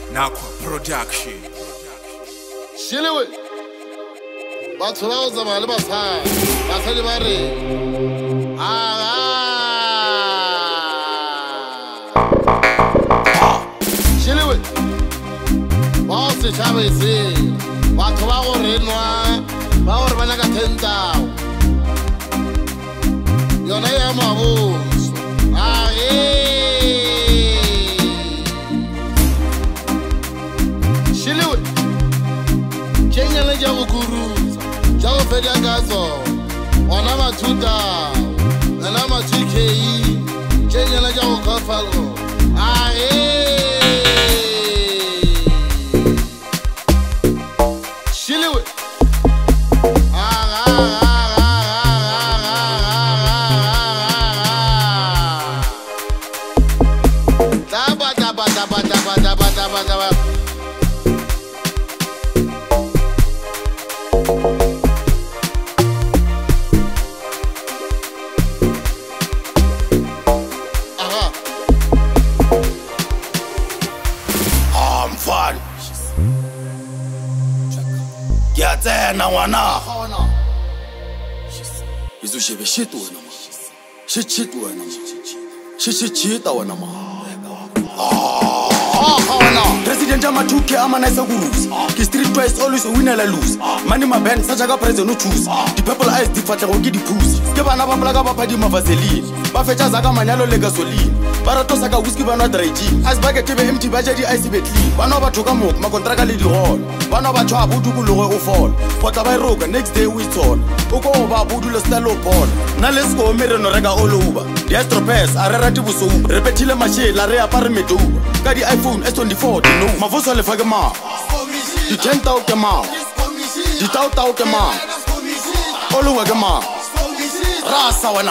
Nakwa Production. Shiliwe. Batho ba go tsamaya le basadi. Basadi ba re. Shiliwe. Ba se tšhaba se. Batho ba go renwa. Ba go re bana ka 10,000. Yona ya mabuso. Shiliwe. Kenyana ja go kuruza. Ja go feda gazo. Ona mathuta. Ana ma2K. Kenyana ja go kafalo. Shiliwe. Kiatsena ngwana Izo shebe shit wena ma Shit wena ma Shit wena ma President ama 2K ama nice gurusa Ki street twice always a winner la lose Money my band sa jaga president no choose The people eyes di fatla go ke di pussy Ke bana ba mla ka ba phadi mavaseline Ba fetsa zaka manyalo le gasoline Ba rato saka whiskey ba no dry gin As ba ke tebe empty ba jadi ice be clean Ba no ba thoka mo ma contract le di hall Ba no ba tshwa budu ku logo o fall Potla ba iroga next day we turn O ko ba budu le style ball Na let's go mere no rega all over The astropes a rera ti buso repetile machine la re apare meduba Ka di iPhone S24 di no mavoso le fake ma Di 10,000 ke ma Di 1,000 ke ma Oluwa ke ma Rasa wena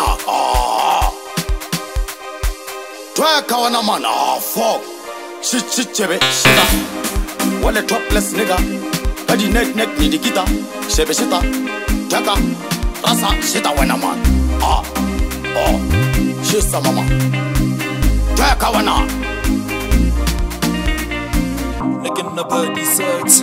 Tweka wena man fuck Shit chebe shita Wale topless nigga Kadi neck ni di kita Shebe shita Tweka Rasa shita wena man Shisa mama Tweka wena Making the body search.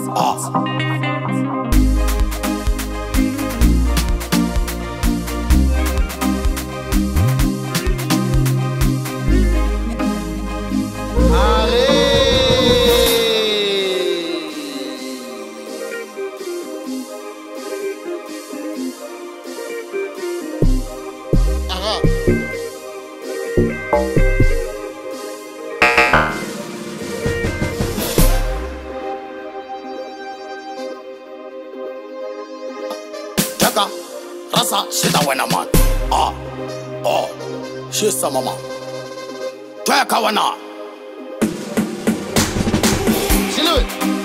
Rasa shita wena man Shisa mama Tweka wena Shiliwe.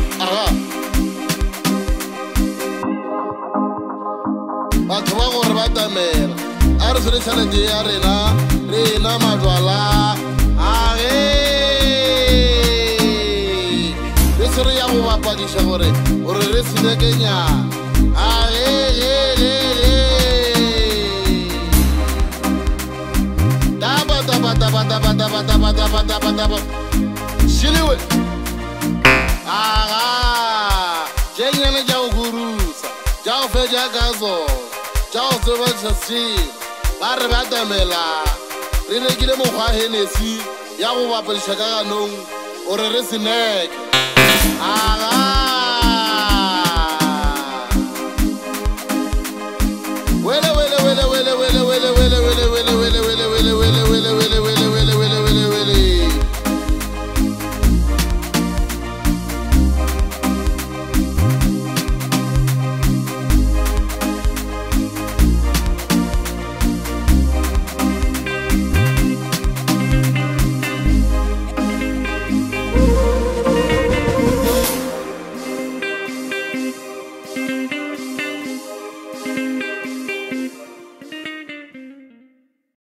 Batho ba gore ba tamela a re sone challenge ya rena majwala le sere ya go bapadisha gore re senekenyana Shiliwe. Kenyana ja go kurusa ja go fetsa gazo ja go sebetsa se ba re ba tamela re rekile mokgwa Hennessy ya go bapadisha ka ganong o re seneke